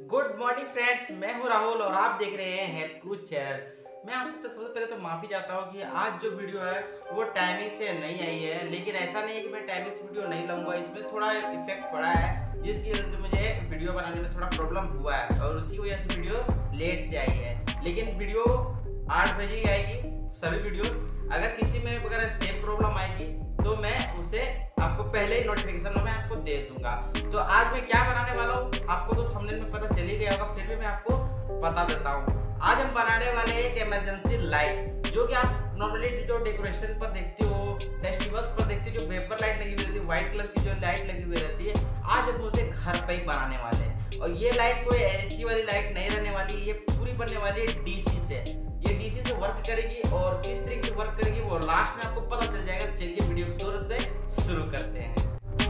Good morning friends, मैं हूं राहुल और आप देख रहे हैं हेल्थ क्रूज चैनल। मैं आपसे सबसे पहले तो माफ़ी चाहता हूं कि आज जो वीडियो है वो टाइमिंग से नहीं आई है, लेकिन ऐसा नहीं है कि मैं टाइमिंग से वीडियो नहीं लाऊंगा। इसमें थोड़ा इफेक्ट पड़ा है जिसकी वजह से मुझे वीडियो बनाने में थोड़ा प्रॉब्लम हुआ है और उसी वजह से वीडियो लेट से आई है। लेकिन वीडियो 8 बजे ही आएगी सभी वीडियोस। अगर किसी में अगर सेम प्रॉब्लम आएगी तो मैं उसे आपको पहले ही नोटिफिकेशन में आपको दे दूंगा। तो आज मैं क्या बनाने वाला हूँ आपको तो थंबनेल में पता चल ही गया होगा, फिर भी मैं आपको बता देता हूँ। आज हम बनाने वाले हैं एक इमरजेंसी लाइट, जो कि आप नॉर्मली जो डेकोरेशन पर देखते हो, फेस्टिवल्स पर देखते हो, जो वेपर लाइट लगी हुई रहती है, व्हाइट कलर की जो लाइट लगी हुई रहती है, आज हम उसे घर पे ही बनाने वाले हैं। और ये लाइट कोई एसी वाली लाइट नहीं रहने वाली, ये पूरी बनने वाली है डीसी से। ये डीसी से वर्क करेगी और किस तरीके से वर्क करेगी वो लास्ट में आपको पता चल जाएगा। चलिए वीडियो को तुरंत से शुरू करते हैं।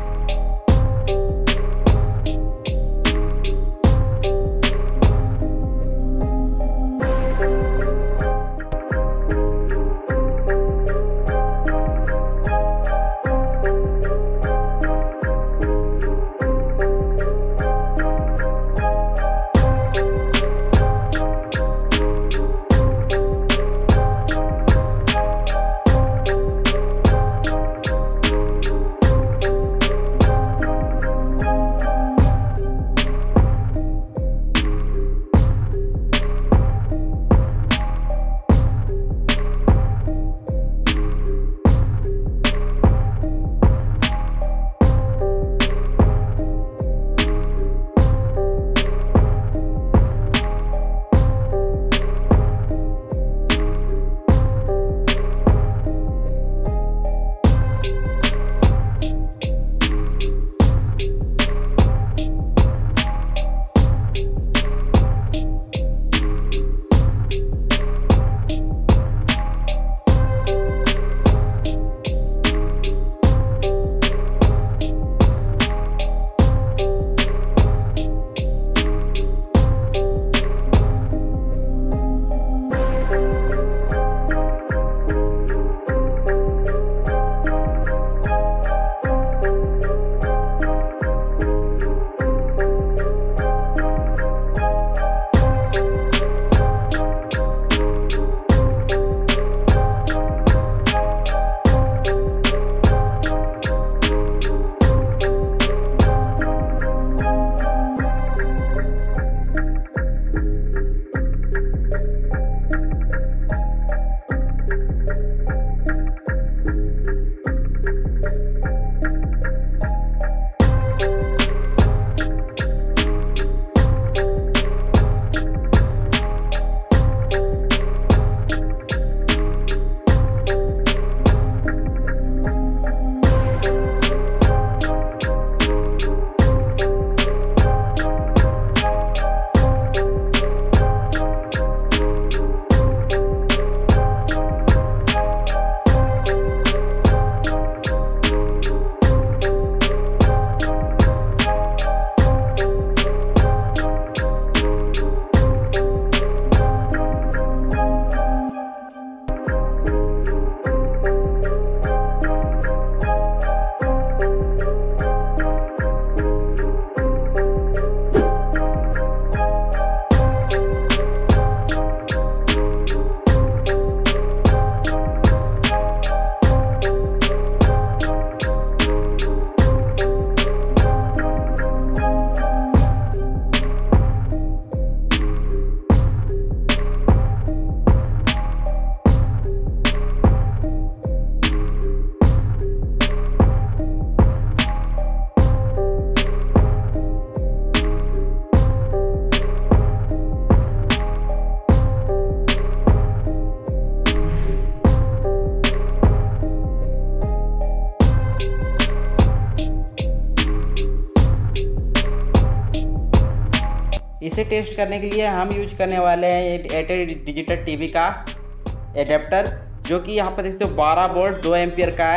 इसे टेस्ट करने के लिए हम यूज करने वाले हैं एयरटेल डिजिटल टीवी का एडेप्टर, जो कि यहाँ पर देखते हो 12 वोल्ट 2 एम्पियर का है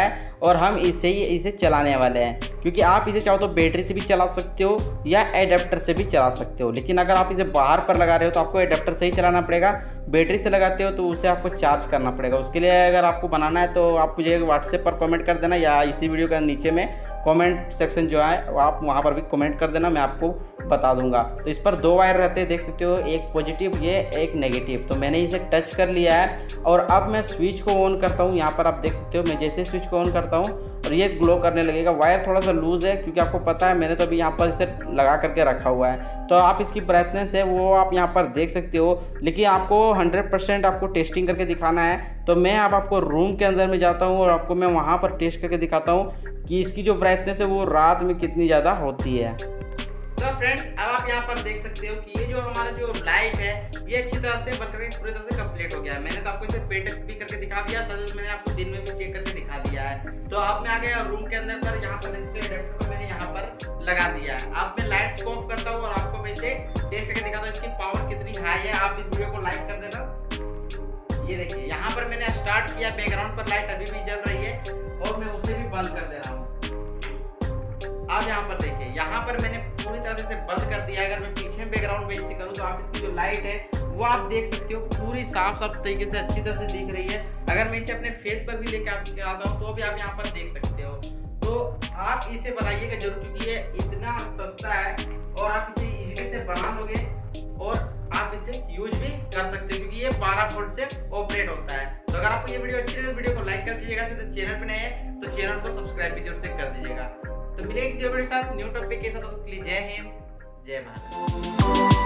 और हम इसे चलाने वाले हैं, क्योंकि आप इसे चाहो तो बैटरी से भी चला सकते हो या एडेप्टर से भी चला सकते हो। लेकिन अगर आप इसे बाहर पर लगा रहे हो तो आपको एडेप्टर से ही चलाना पड़ेगा। बैटरी से लगाते हो तो उसे आपको चार्ज करना पड़ेगा। उसके लिए अगर आपको बनाना है तो आप मुझे व्हाट्सएप पर कमेंट कर देना, या इसी वीडियो के नीचे में कमेंट सेक्शन जो है आप वहाँ पर भी कमेंट कर देना, मैं आपको बता दूंगा। तो इस पर 2 वायर रहते हैं, देख सकते हो, एक पॉजिटिव ये एक नेगेटिव। तो मैंने इसे टच कर लिया है और अब मैं स्विच को ऑन करता हूँ। यहाँ पर आप देख सकते हो, मैं जैसे स्विच को ऑन करता हूँ और ये ग्लो करने लगेगा। वायर थोड़ा सा लूज़ है क्योंकि आपको पता है मैंने तो अभी यहाँ पर इसे लगा करके रखा हुआ है। तो आप इसकी ब्राइटनेस है वो आप यहाँ पर देख सकते हो, लेकिन आपको 100% आपको टेस्टिंग करके दिखाना है। तो मैं अब आपको रूम के अंदर में जाता हूँ और आपको मैं वहाँ पर टेस्ट करके दिखाता हूँ कि इसकी जो ब्राइटनेस है वो रात में कितनी ज़्यादा होती है। तो फ्रेंड्स, अब आप यहाँ पर देख सकते हो कि ये जो हमारा जो लाइट है ये अच्छी तरह से बनकर पूरी तरह से कंप्लीट हो गया है। मैंने तो आपको इसे पेट भी करके दिखा दिया, साथ मैंने आपको दिन में भी चेक करके दिखा दिया है। तो अब मैं आ गया रूम के अंदर पर, यहाँ पर देख सकते हो एडेप्टर को मैंने यहाँ पर लगा दिया है। अब मैं लाइट्स को ऑफ करता हूँ और आपको मैं इसे टेस्ट करके दिखाता हूँ इसकी पावर कितनी हाई है। आप इस वीडियो को लाइक कर देना। ये देखिए, यहाँ पर मैंने स्टार्ट किया, बैकग्राउंड पर लाइट अभी भी जल रही है और मैं उसे भी बंद कर दे रहा हूँ। आप यहाँ पर देखिए, यहाँ पर मैंने पूरी तरह से बंद कर दिया। अगर मैं पीछे बैकग्राउंड में इसे करूँ तो आप इसकी जो लाइट है वो आप देख सकते हो पूरी साफ तरीके से अच्छी तरह से दिख रही है। अगर मैं इसे अपने फेस पर भी लेके आता हूँ तो भी आप यहाँ पर देख सकते हो। तो आप इसे बनाइएगा जरूर, क्योंकि ये इतना सस्ता है और आप इसे इजीली से बना लोगे और आप इसे यूज भी कर सकते हो, क्योंकि ये 12 वोल्ट से ऑपरेट होता है। तो अगर आपको ये वीडियो अच्छी लगे तो वीडियो को लाइक कर दीजिएगा, चैनल पे नए हैं तो चैनल को सब्सक्राइब भी जरूर से कर दीजिएगा। तो मिलेंगे किसी वीडियो के साथ न्यू टॉपिक के साथ। जय हिंद, जय भारत।